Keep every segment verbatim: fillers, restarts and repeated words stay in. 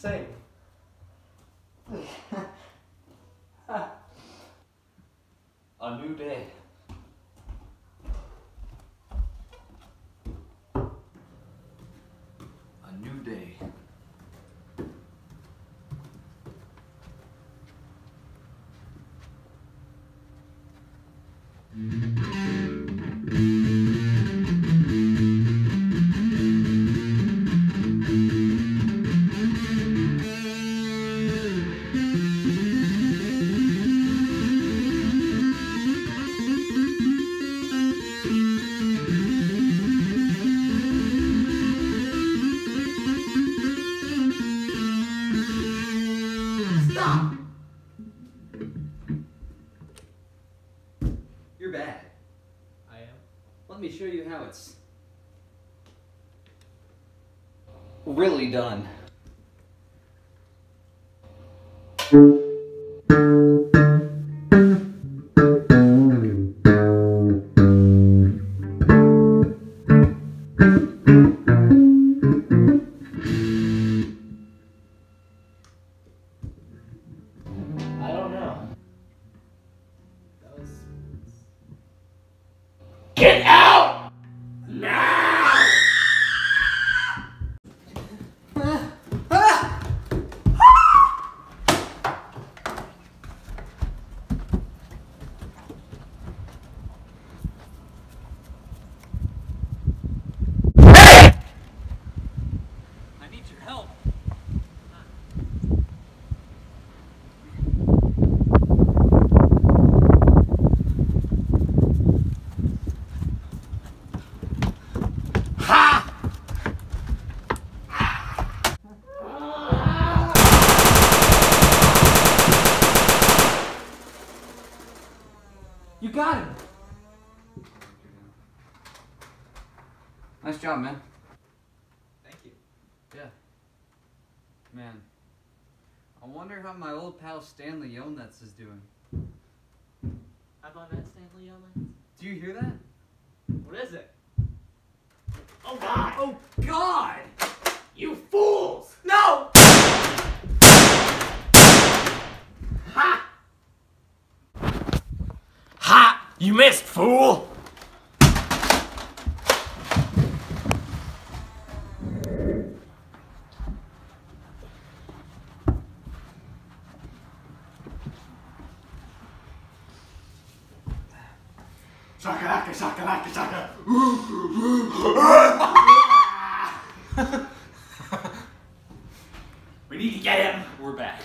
Same. A new day. A new day. Stop! You're bad. I am. Let me show you how it's really done. I don't know. That was... Get out! Now! I need your help. You got him! Nice job, man. Thank you. Yeah. Man. I wonder how my old pal Stanley Yonets is doing. Have I met Stanley Yonets? Do you hear that? What is it? Oh God! Oh, God! You fools! No! Ha! Ha! You missed, fool! Shakalaka, shakalaka, shaka. We need to get him. We're back.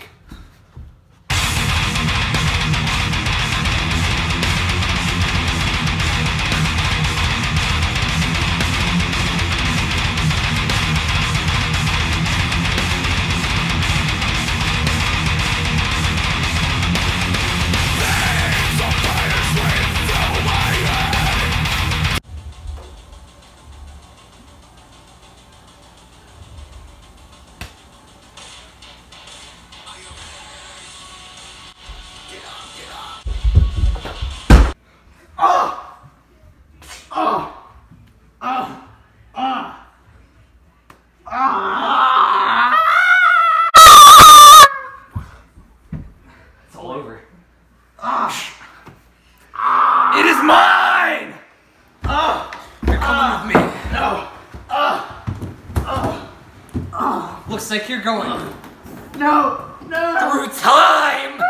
It's all over. It is mine! You're coming with me. Looks like you're going No, no. through time!